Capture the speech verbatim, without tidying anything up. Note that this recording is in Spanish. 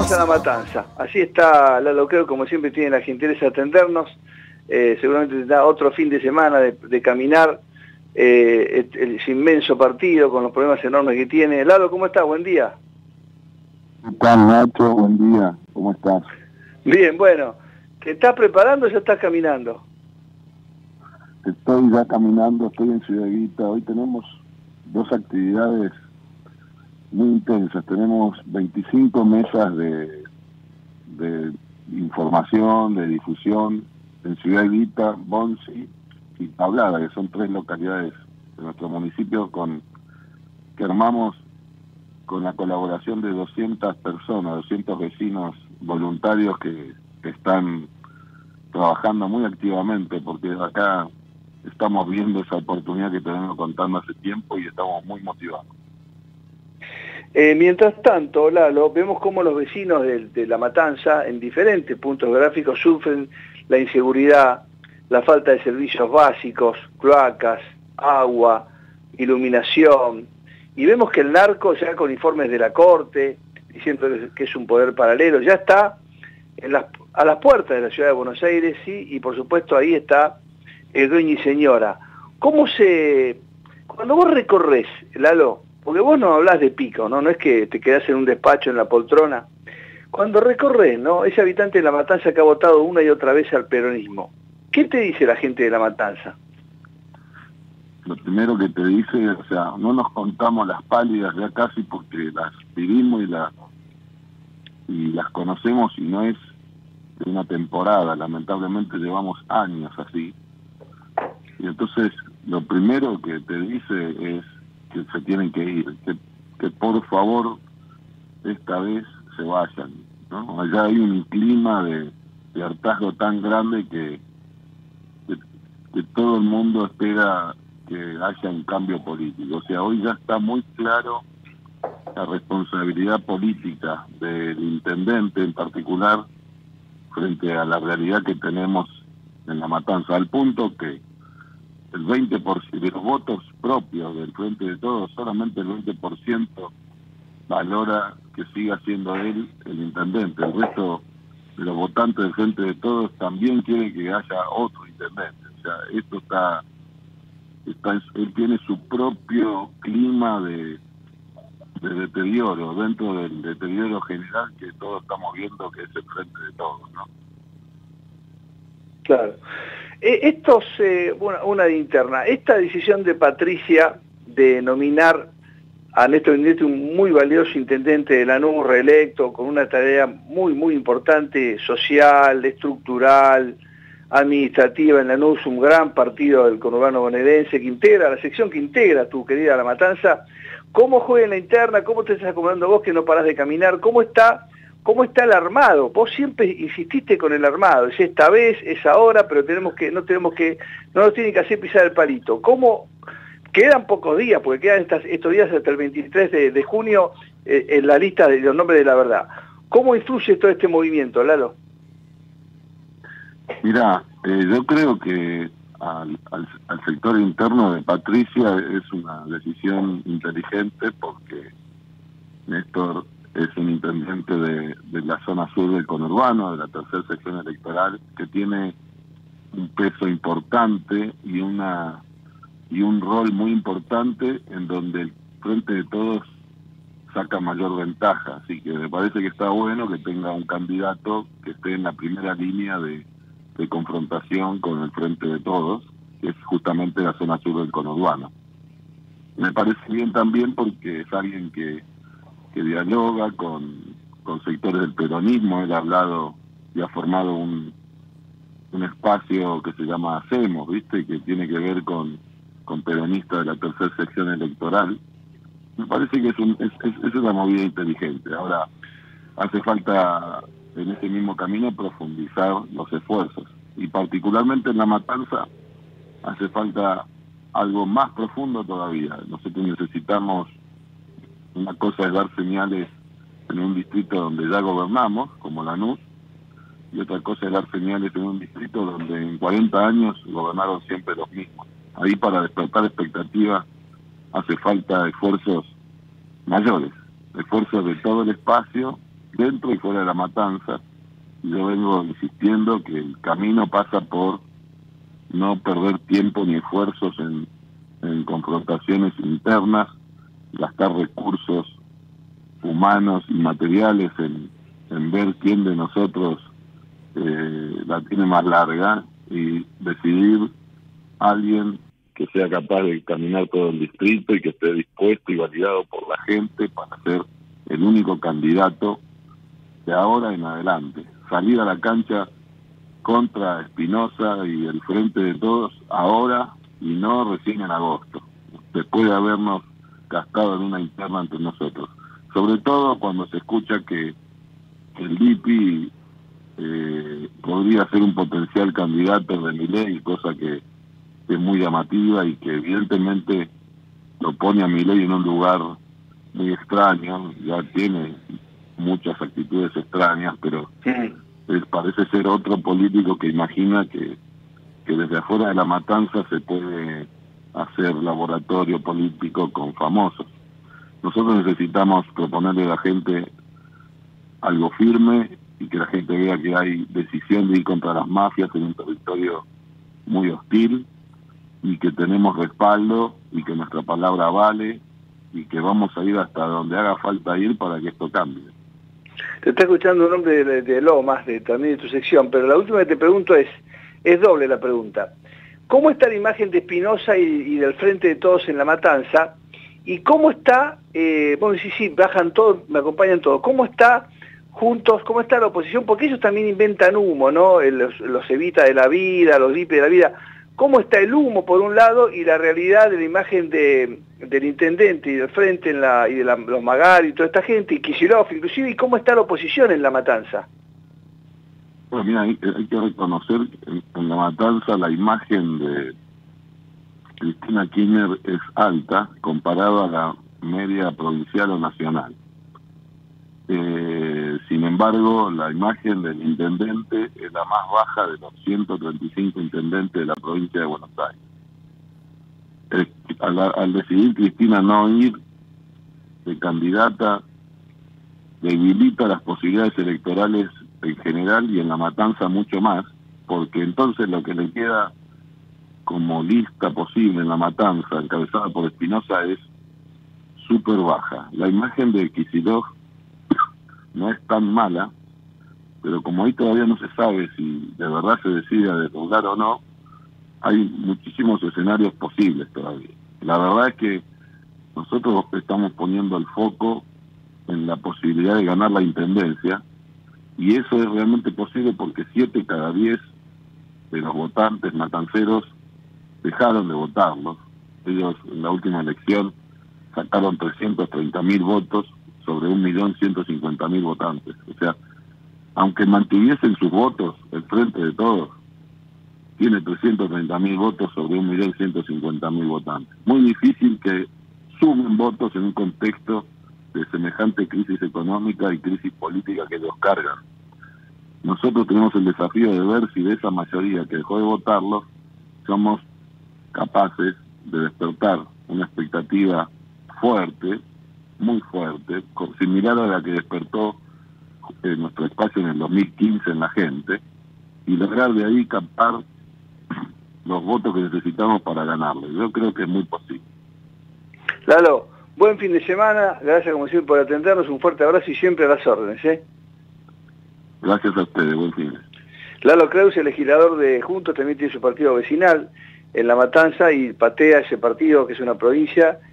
Vamos a La Matanza. Así está Lalo Creo, como siempre tiene la gentileza de atendernos. Eh, seguramente tendrá otro fin de semana de, de caminar eh, el, el inmenso partido con los problemas enormes que tiene. Lalo, ¿cómo estás? Buen día. ¿Qué tal, Nacho? Buen día. ¿Cómo estás? Bien, bueno. ¿Te estás preparando o ya estás caminando? Estoy ya caminando, estoy en Ciudad Evita. Hoy tenemos dos actividades muy intensas. Tenemos veinticinco mesas de, de información, de difusión en Ciudad Evita, Bonzi y Tablada, que son tres localidades de nuestro municipio con que armamos con la colaboración de doscientas personas, doscientos vecinos voluntarios que, que están trabajando muy activamente, porque acá estamos viendo esa oportunidad que tenemos contando hace tiempo y estamos muy motivados. Eh, mientras tanto, Lalo, vemos cómo los vecinos de, de La Matanza, en diferentes puntos geográficos, sufren la inseguridad, la falta de servicios básicos, cloacas, agua, iluminación, y vemos que el narco, ya con informes de la Corte, diciendo que es un poder paralelo, ya está en las, a las puertas de la ciudad de Buenos Aires, sí, y por supuesto ahí está el dueño y señora. ¿Cómo se... Cuando vos recorres, Lalo, porque vos no hablás de pico, ¿no? No es que te quedás en un despacho en la poltrona. Cuando recorres, ¿no? Ese habitante de La Matanza que ha votado una y otra vez al peronismo, ¿qué te dice la gente de La Matanza? Lo primero que te dice, o sea, no nos contamos las pálidas ya casi porque las vivimos y las, y las conocemos y no es de una temporada, lamentablemente llevamos años así. Y entonces lo primero que te dice es que se tienen que ir, que, que por favor esta vez se vayan, ¿no? Allá hay un clima de, de hartazgo tan grande que, que, que todo el mundo espera que haya un cambio político. O sea, hoy ya está muy claro la responsabilidad política del intendente en particular frente a la realidad que tenemos en La Matanza, al punto que el veinte por ciento de los votos propios del Frente de Todos, solamente el veinte por ciento valora que siga siendo él el intendente. El resto de los votantes del Frente de Todos también quieren que haya otro intendente. O sea, esto está, está él tiene su propio clima de, de deterioro, dentro del deterioro general que todos estamos viendo que es el Frente de Todos, ¿no? Claro. Eh, estos, eh, una, una de interna, esta decisión de Patricia de nominar a Néstor Grindetti, un muy valioso intendente de Lanús, reelecto, con una tarea muy, muy importante, social, estructural, administrativa en Lanús, un gran partido del conurbano bonaerense que integra, la sección que integra tu querida La Matanza. ¿Cómo juega en la interna? ¿Cómo te estás acomodando vos que no parás de caminar? ¿Cómo está... ¿Cómo está el armado? Vos siempre insististe con el armado, es esta vez, es ahora, pero tenemos que, no tenemos que, no nos tienen que hacer pisar el palito. ¿Cómo? Quedan pocos días, porque quedan estas, estos días hasta el veintitrés de junio eh, en la lista de los nombres de la verdad. ¿Cómo influye todo este movimiento, Lalo? Mirá, eh, yo creo que al, al, al sector interno de Patricia es una decisión inteligente porque Néstor es un intendente de, de la zona sur del conurbano, de la tercera sección electoral, que tiene un peso importante y una y un rol muy importante en donde el Frente de Todos saca mayor ventaja. Así que me parece que está bueno que tenga un candidato que esté en la primera línea de, de confrontación con el Frente de Todos, que es justamente la zona sur del conurbano. Me parece bien también porque es alguien que que dialoga con, con sectores del peronismo. Él ha hablado y ha formado un, un espacio que se llama Hacemos, ¿viste? Que tiene que ver con, con peronistas de la tercera sección electoral. Me parece que es, un, es, es, es una movida inteligente. Ahora, hace falta en ese mismo camino profundizar los esfuerzos. Y particularmente en La Matanza hace falta algo más profundo todavía. Nosotros necesitamos... Una cosa es dar señales en un distrito donde ya gobernamos, como Lanús, y otra cosa es dar señales en un distrito donde en cuarenta años gobernaron siempre los mismos. Ahí para despertar expectativas hace falta esfuerzos mayores, esfuerzos de todo el espacio dentro y fuera de La Matanza. Yo vengo insistiendo que el camino pasa por no perder tiempo ni esfuerzos en, en confrontaciones internas, gastar recursos humanos y materiales en, en ver quién de nosotros eh, la tiene más larga y decidir a alguien que sea capaz de caminar todo el distrito y que esté dispuesto y validado por la gente para ser el único candidato de ahora en adelante. Salir a la cancha contra Espinosa y el Frente de Todos ahora y no recién en agosto, después de habernos gastado en una interna entre nosotros. Sobre todo cuando se escucha que el D I P I eh, podría ser un potencial candidato de Milei, cosa que, que es muy llamativa y que evidentemente lo pone a Milei en un lugar muy extraño, ya tiene muchas actitudes extrañas, pero es, parece ser otro político que imagina que, que desde afuera de La Matanza se puede hacer laboratorio político con famosos. Nosotros necesitamos proponerle a la gente algo firme y que la gente vea que hay decisión de ir contra las mafias en un territorio muy hostil y que tenemos respaldo y que nuestra palabra vale y que vamos a ir hasta donde haga falta ir para que esto cambie. Te está escuchando un hombre de, de Lomas, de, también de tu sección, pero la última que te pregunto es, es doble la pregunta. ¿Cómo está la imagen de Espinosa y, y del Frente de Todos en La Matanza? ¿Y cómo está, eh, bueno, sí, sí, bajan todos, me acompañan todos, cómo está juntos, cómo está la oposición? Porque ellos también inventan humo, ¿no? Los, los Evita de la vida, los D I P de la vida. ¿Cómo está el humo por un lado y la realidad de la imagen de, del intendente y del Frente en la, y de la, los Magar y toda esta gente, y Kicillof inclusive, y cómo está la oposición en La Matanza? Bueno, mira, hay, hay que reconocer en, en La Matanza la imagen de Cristina Kirchner es alta comparado a la media provincial o nacional. Eh, sin embargo, la imagen del intendente es la más baja de los ciento treinta y cinco intendentes de la provincia de Buenos Aires. Eh, al, al decidir Cristina no ir de candidata, debilita las posibilidades electorales en general y en La Matanza mucho más, porque entonces lo que le queda como lista posible en La Matanza, encabezada por Espinosa, es súper baja. La imagen de Kicillof no es tan mala, pero como ahí todavía no se sabe si de verdad se decide a derrogar o no, hay muchísimos escenarios posibles todavía. La verdad es que nosotros estamos poniendo el foco en la posibilidad de ganar la intendencia, y eso es realmente posible porque siete cada diez de los votantes matanceros dejaron de votarlos. Ellos en la última elección sacaron trescientos treinta mil votos sobre un millón ciento cincuenta mil votantes. O sea, aunque mantuviesen sus votos, el Frente de Todos tiene trescientos treinta mil votos sobre un millón ciento cincuenta mil votantes. Muy difícil que sumen votos en un contexto de semejante crisis económica y crisis política que los cargan. Nosotros tenemos el desafío de ver si de esa mayoría que dejó de votarlos somos capaces de despertar una expectativa fuerte, muy fuerte, similar a la que despertó eh, nuestro espacio en el dos mil quince en la gente, y lograr de ahí captar los votos que necesitamos para ganarle. Yo creo que es muy posible. Lalo, buen fin de semana, gracias como siempre por atendernos, un fuerte abrazo y siempre a las órdenes, ¿eh? Gracias a ustedes, buen fin. Lalo Krause, legislador de Juntos, también tiene su partido vecinal en La Matanza y patea ese partido que es una provincia